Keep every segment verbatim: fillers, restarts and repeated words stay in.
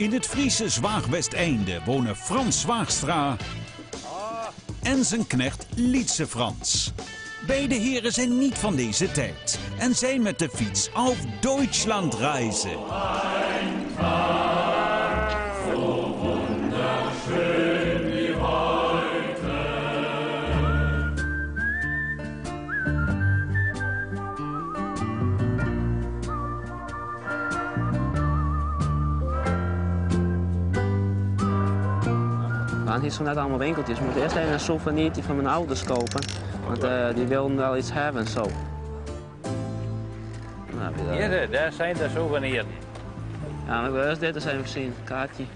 In het Friese Zwaagwesteinde wonen Frans Zwaagstra en zijn knecht Lietse Frans. Beide heren zijn niet van deze tijd en zijn met de fiets auf Deutschland reizen. We gaan hier zo net allemaal winkeltjes. We moeten eerst even een souvenirtje van mijn ouders kopen. Want uh, die wilden wel iets hebben zo. Nou, weer, uh... Hier, daar zijn de souvenirs. Ja, maar ik wil eerst dit eens even zien. Kaartje.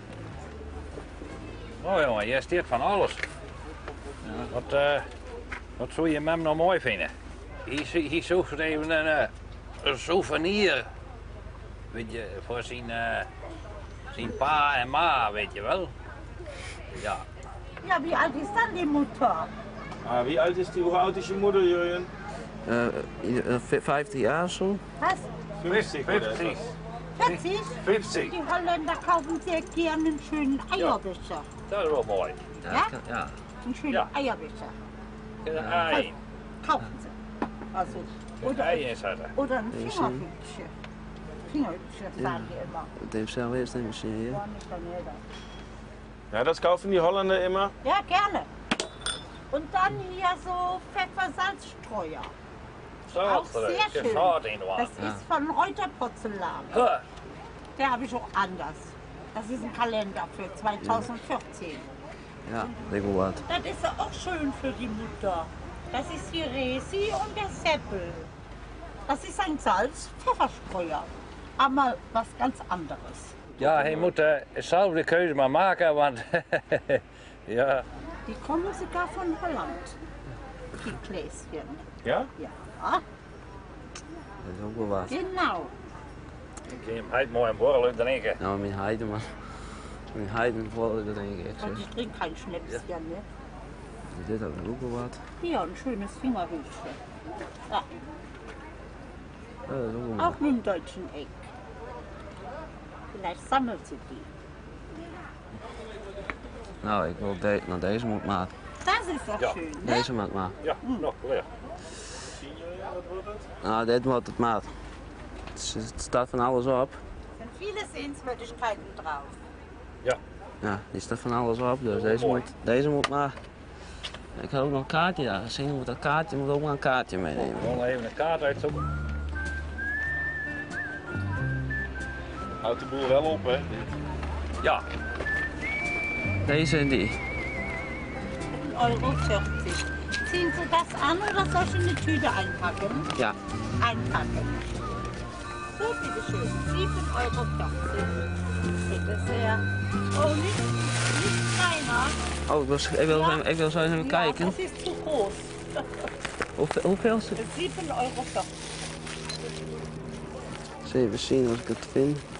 Oh jongen, hier staat van alles. Ja. Wat, uh, wat zou je mem nou mooi vinden? Hier, hier zoekt even een, uh, een souvenir. Weet je, voor zijn, uh, zijn pa en ma, weet je wel. Ja. Ja, wie oud is dan die moeder? Ah, wie oud is die? Hoe oud is je moeder, Jurjen? Uh, uh, vijftig jaar of zo. Was? vijftig. vijftig. vierzig? vijftig. Die Holländer kaufen sehr gerne einen schönen Eierbecher. Dat is wel mooi. Ja? Ja? Kan, ja. Einen schönen Ja. Eierbecher. Een ei. Kaufen Sie. Also, Een oder, ei is het. oder ein Fingerhütchen. Fingerhütchen, das sagen die immer. Het heeft zelf eerst even zien hier. Ja, nicht daneben. Ja, das kaufen die Holländer immer. Ja, gerne. Und dann hier so Pfeffersalzstreuer. Auch sehr schön. Das Ja. ist von Reuter Porzellan. Huh. Der habe ich auch anders. Das ist ein Kalender für zweitausendvierzehn. Ja, lijkt wel wat. Das ist ja auch schön für die Mutter. Das ist die Resi und der Seppel. Das ist ein Salz-Pfefferstreuer. Aber was ganz anderes. Ja, je moet uh, zelf de keuze maar maken, want ja. Die kommen sogar von Holland. Die Gläschen. Ja? Ja, Dat is ook wel wat. genau. Ik heb hem heel mooi een borrel drinken. Nou, mijn heiden man. Mijn heiden voor dat denk ik. Und ich trinke kein Schnäpschen, ne? Dit had ook wel wat. Hier, ein schönes Fingerhütchen. Ja, Ja, dat is ook wel wat. auch mit dem deutschen Eck. Vielleicht sammelt sie die. Nou, ik wil de nou, deze moet maat. Das ist doch Ja. schön, ne? Deze maat maat. Ja, nog weer. Wat wordt het? Nou, dit wordt het maat. Het, is- het staat van alles op. Es sind viele Sehenswürdigkeiten drauf. Ja. Ja, die staat van alles op, dus deze Mooi. moet, deze moet maar. Ik had ook nog een kaartje daar gezien, moet dat kaartje moet ook maar een kaartje meenemen. Gewoon even een kaart uitzoeken. Houdt de boel wel op, hè? Ja. Deze en die. ein Euro vierzig. Ziehen Sie das an oder soll ich in die Tüte einpacken? Ja. Einpacken. So, bitteschön. sieben Euro vierzig. Bitte sehr. Oh, nicht, nicht kleiner. Oh, ik wil, ik wil, zo- ik wil zo eens even Ja, kijken. das ist zu groß. Hoeveel, hoeveel is het? sieben Euro vierzig. Eens even zien als ik het vind.